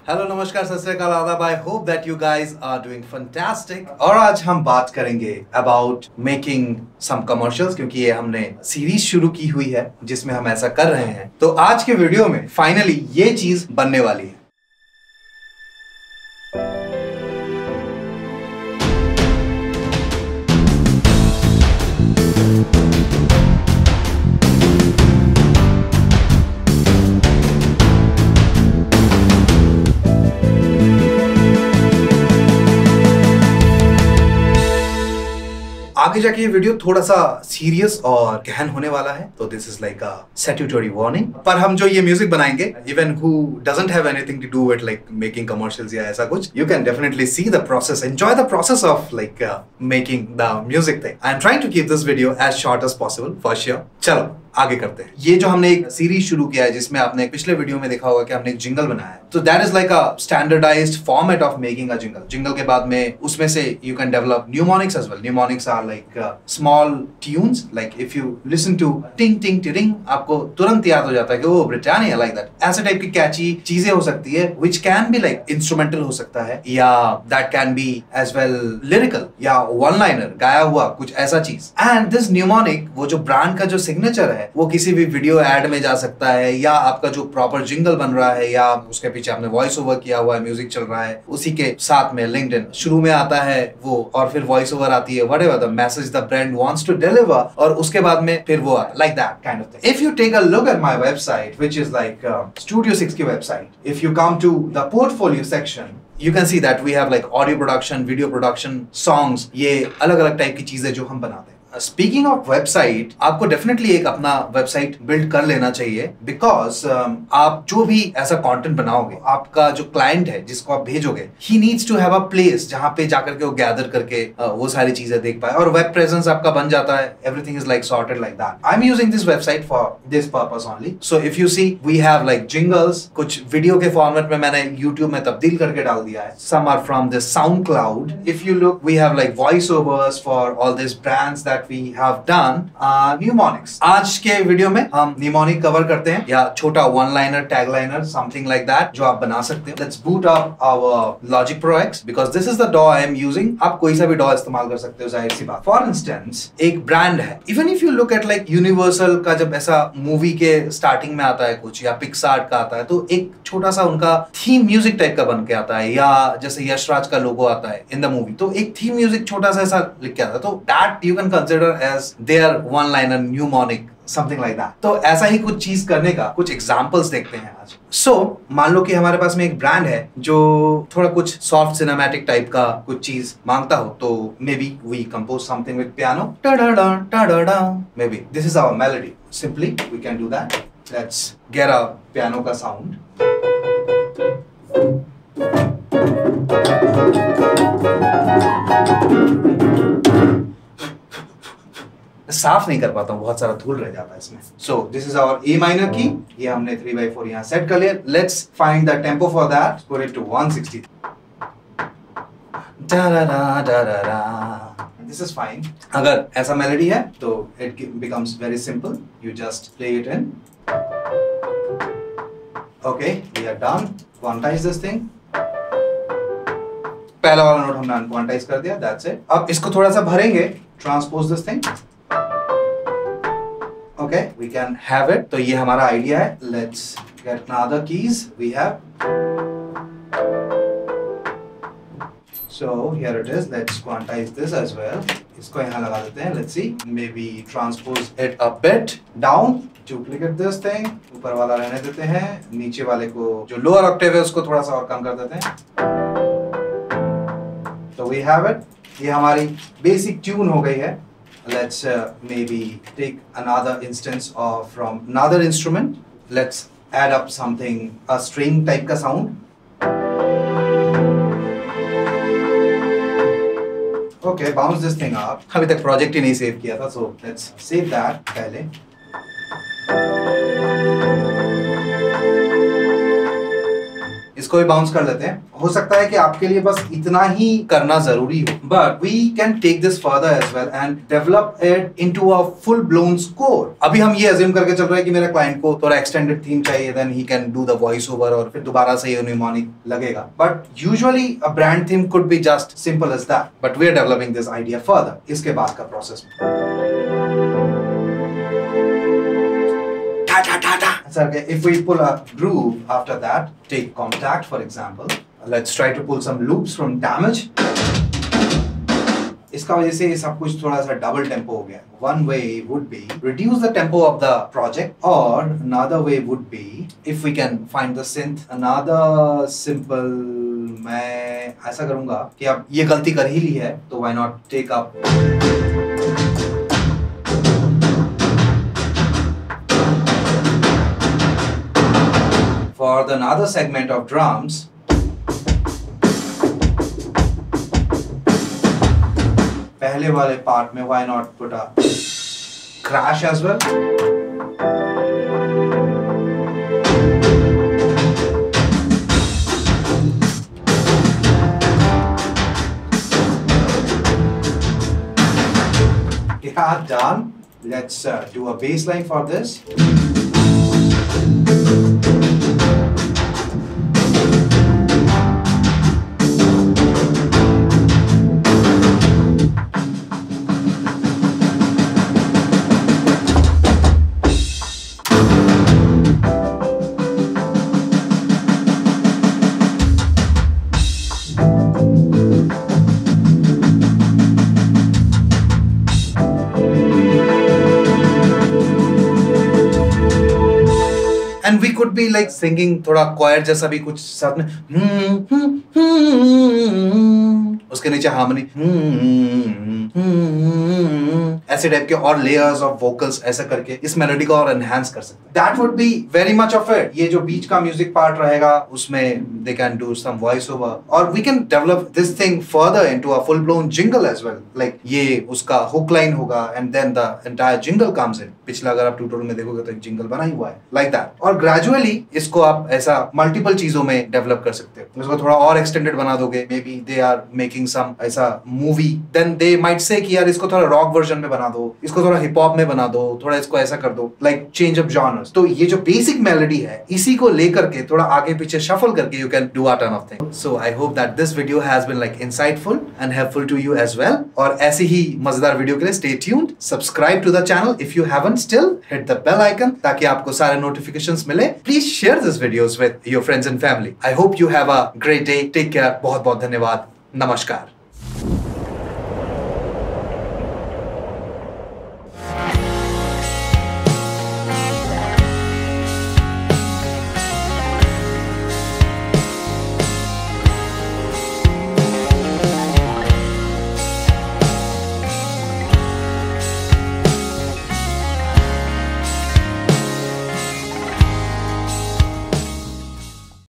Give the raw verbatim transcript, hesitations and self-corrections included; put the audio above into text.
Hello नमस्कार सत श्री अकाल आदाब। I hope that you guys are doing fantastic. और आज हम बात करेंगे अबाउट मेकिंग सम कमर्शियल्स, क्योंकि ये हमने सीरीज शुरू की हुई है जिसमें हम ऐसा कर रहे हैं। तो आज के वीडियो में फाइनली ये चीज बनने वाली है। आगे जाके ये वीडियो थोड़ा सा सीरियस और गहन होने वाला है, तो this is like a statutory warning. पर हम जो ये म्यूजिक बनाएंगे, even who doesn't have anything to do with like making commercials या ऐसा कुछ, you can definitely see the process, enjoy the process of like making the music thing. I am trying to keep this video as short as possible for sure. चलो आगे करते हैं। ये जो हमने एक सीरीज शुरू किया है, जिसमें आपने पिछले वीडियो में देखा होगा कि हमने एक जिंगल बनाया है। तो that is like a standardised format of making a jingle. Jingle के बाद में उसमें से you can develop mnemonics as well. Mnemonics are like small tunes, like if you listen to टिंग टिंग टिरिंग, आपको तुरंत याद हो जाता है कि ओ ब्रिटानिया, लाइक दैट। ऐसे टाइप की कैची चीजें हो सकती है, which can be like instrumental हो सकता है, या that can be as well lyrical या वन लाइनर गाया हुआ कुछ ऐसा चीज। एंड दिस न्यूमोनिक, वो जो ब्रांड का जो सिग्नेचर है, वो किसी भी वीडियो एड में जा सकता है, या आपका जो प्रॉपर जिंगल बन रहा है, या उसके पीछे आपने वॉइस ओवर किया हुआ है, म्यूजिक चल रहा है, उसी के साथ में लिंक्डइन शुरू में आता है वो, और फिर वॉइस ओवर आती है, whatever the message the brand wants to deliver, और उसके बाद में फिर वो आता, like that kind of thing. If you take a look at my website, which is like studio six की website, if you come to the portfolio section, you can see that we have like audio production, video production, songs, ये अलग अलग type की चीजें जो हम बनाते हैं। स्पीकिंग ऑफ वेबसाइट, आपको डेफिनेटली एक अपना वेबसाइट बिल्ड कर लेना चाहिए, बिकॉज um, आप जो भी ऐसा कंटेंट बनाओगे, आपका जो क्लाइंट है जिसको आप भेजोगे, he needs to have a place जहां पे जाकर के वो गैदर करके uh, वो सारी चीजें देख पाए, और वेब प्रेजेंस आपका बन जाता है। Everything is like sorted like that. I am using this website for this purpose only. So if you see, we have like jingles, कुछ वीडियो के फॉर्मेट में मैंने यूट्यूब में तब्दील करके डाल दिया है। Some are from this SoundCloud. If you look, we have like voice overs for all this brands that we have done. Mnemonics, आज के वीडियो में हम न्यूमोनिक कवर करते हैं, या छोटा one liner, tag liner, something like that, जो आप बना सकते हो। Let's boot up our Logic Pro X, because this is the डॉ आई एम यूजिंग। आप कोई सा भी डॉ इस्तेमाल कर सकते हो, जाहिर सी बात। फॉर इंस्टेंस, एक ब्रांड है, even if you look at like Universal का, जब ऐसा मूवी के स्टार्टिंग में आता है कुछ, या पिक्सार्ट का आता है, तो एक छोटा सा उनका थीम म्यूजिक टाइप का बन के आता है, या जैसे यशराज का लोगो आता है इन द मूवी, तो एक थीम म्यूजिक छोटा सा ऐसा लिख के आता है। तो that you can consider as their one liner mnemonic, something like that. तो ऐसा ही कुछ चीज करने का कुछ एग्जांपल्स देखते हैं आज। सो so, मान लो कि हमारे पास में एक ब्रांड है जो थोड़ा कुछ सॉफ्ट सिनेमैटिक टाइप का कुछ चीज मांगता हो, तो maybe we compose something with piano, maybe this is our melody. Simply we can do that. Let's get a piano का साउंड। साफ नहीं कर पाता हूँ, बहुत सारा धूल रह जाता है इसमें। So this is our A minor key, ये हमने थ्री बाई फोर यहाँ सेट कर लिया। Let's find the tempo for that, put it to one sixty. This is fine. अगर ऐसा मेलोडी है तो it becomes very simple, you just play it in. Okay, we are done. Quantise this thing. पहला वाला note हमने अनक्वांटाइज कर दिया, that's it. अब इसको थोड़ा सा भरेंगे, transpose this thing. Okay, we can have it. तो ये हमारा आइडिया है। Let's get another keys we have. So here it is. Let's quantise this as well. इसको यहाँ लगा देते हैं। Let's see, maybe transpose it a bit down, duplicate this thing. ऊपर वाला रहने देते हैं, नीचे वाले को, जो लोअर ऑक्टेव है, उसको थोड़ा सा और कम कर देते हैं। तो वी हैव इट। ये हमारी बेसिक ट्यून हो गई है। Let's uh, maybe take another instance of from another instrument. Let's add up something, a string type का sound. Okay, bounce this thing up. अभी तक project ही नहीं save किया था, so let's save that पहले। इसको भी बाउंस कर लेते हैं। हो सकता है कि आपके लिए बस इतना ही करना जरूरी हो, but we can take this further as well and develop it into a full blown score. अभी हम ये अज्यूम करके चल रहे हैं कि मेरे क्लाइंट को थोड़ा एक्सटेंडेड थीम चाहिए, then he can do the voice over और फिर दोबारा से यूनिमोनिक लगेगा, but usually a brand theme could be just simple as that, but we are developing this idea further इसके बाद का प्रोसेस में। So if we pull a groove after that, take Contact for example. Let's try to pull some loops from Damage. इसका वजह से सब कुछ थोड़ा सा डबल टेम्पो हो गया। One way would be reduce the tempo of the project, or another way would be if we can find the synth. Another simple, मैं ऐसा करूँगा कि अब ये गलती कर ही ली है तो why not take up for the another segment of drums. पहले वाले पार्ट में why not put a crash as well. Yeah, done. Let's uh, do a bass line for this. And we could be like singing थोड़ा choir जैसा भी कुछ साथ में, उसके नीचे हार्मनी, ऐसे टाइप के और लेयर्स ऑफ वोकल्स ऐसा करके इस मेलोडी को और एनहांस कर सकते हैं। That would be very much of it. ये जो बीच का म्यूजिक पार्ट रहेगा उसमें they can do some voice over, or we can develop this thing further into a full blown jingle as well. Like ये उसका hook line होगा and then the entire jingle comes in. पिछला अगर आप tutorial में देखोगे तो एक जिंगल बना ही हुआ है like that. और gradually इसको आप ऐसा मल्टीपल चीजों में डेवलप कर सकते हो। इसको थोड़ा और एक्सटेंडेड बना दोगे, maybe they are making some ऐसा movie, then they might say कि यार इसको थोड़ा रॉक वर्जन में बना दो, इसको थोड़ा हिप हॉप में बना दो, थोड़ा इसको ऐसा कर दो, लाइक चेंज ऑफ जॉनर्स। तो ये जो बेसिक मेलोडी है इसी को लेकर के थोड़ा आगे पीछे शफल करके you can do a ton of things. So I hope that this video has been like insightful and helpful to you as well. और ऐसी ही मजेदार वीडियो के लिए stay tuned, subscribe to the channel if you haven't still, hit the bell icon ताकि आपको सारे notifications मिले। Please share this videos with your friends and family. I hope you have a great day, take care, बहुत बहुत धन्यवाद, नमस्कार।